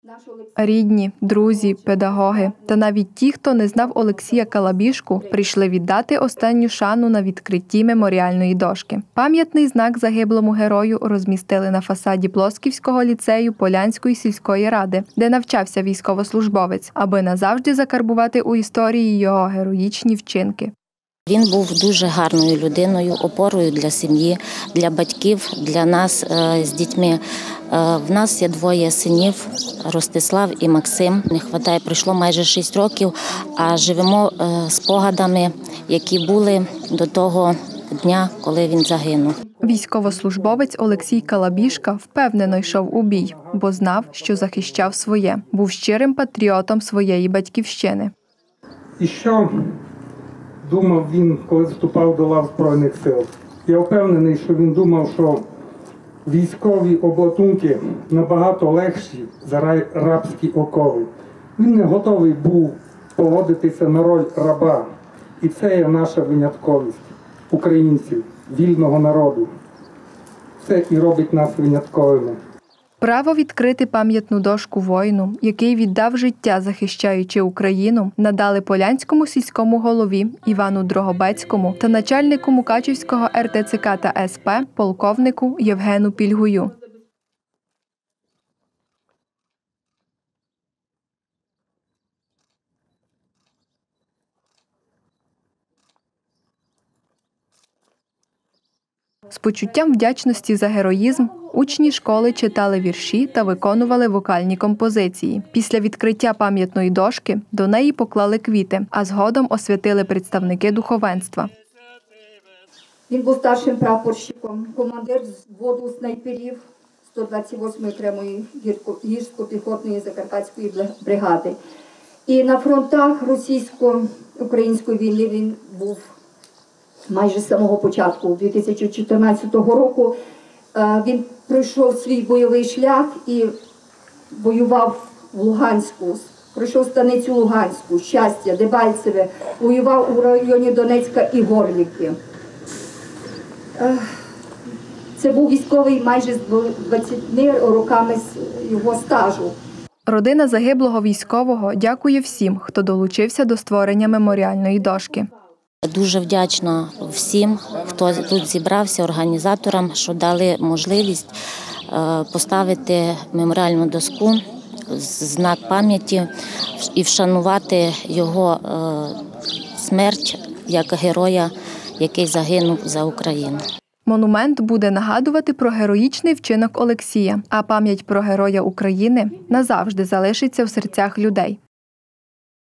Рідні, друзі, педагоги та навіть ті, хто не знав Олексія Калабішку, прийшли віддати останню шану на відкритті меморіальної дошки. Пам'ятний знак загиблому герою розмістили на фасаді Плосківського ліцею Полянської сільської ради, де навчався військовослужбовець, аби назавжди закарбувати у історії його героїчні вчинки. Він був дуже гарною людиною, опорою для сім'ї, для батьків, для нас з дітьми. В нас є двоє синів – Ростислав і Максим. Не вистачає, пройшло майже 6 років, а живемо спогадами, які були до того дня, коли він загинув. Військовослужбовець Олексій Калабішка впевнено йшов у бій, бо знав, що захищав своє. Був щирим патріотом своєї батьківщини. І що думав він, коли вступав до лав Збройних сил? Я впевнений, що він думав, що військові обладунки набагато легші за рабські окови. Він не готовий був погодитися на роль раба. І це є наша винятковість українців, вільного народу. Це і робить нас винятковими. Право відкрити пам'ятну дошку воїну, який віддав життя, захищаючи Україну, надали полянському сільському голові Івану Дрогобецькому та начальнику Мукачівського РТЦК та СП полковнику Євгену Пільгую. З почуттям вдячності за героїзм учні школи читали вірші та виконували вокальні композиції. Після відкриття пам'ятної дошки до неї поклали квіти, а згодом освятили представники духовенства. Він був старшим прапорщиком, командир взводу снайперів 128-ї окремої гірсько-піхотної Закарпатської бригади. І на фронтах російсько-української війни він був майже з самого початку. 2014 року він пройшов свій бойовий шлях і воював в Луганську, пройшов станицю Луганську, Щастя, Дебальцеве, воював у районі Донецька і Горлівки. Це був військовий майже з 20 роками його стажу. Родина загиблого військового дякує всім, хто долучився до створення меморіальної дошки. Дуже вдячна всім, хто тут зібрався, організаторам, що дали можливість поставити меморіальну доску, знак пам'яті і вшанувати його смерть як героя, який загинув за Україну. Монумент буде нагадувати про героїчний вчинок Олексія, а пам'ять про героя України назавжди залишиться в серцях людей.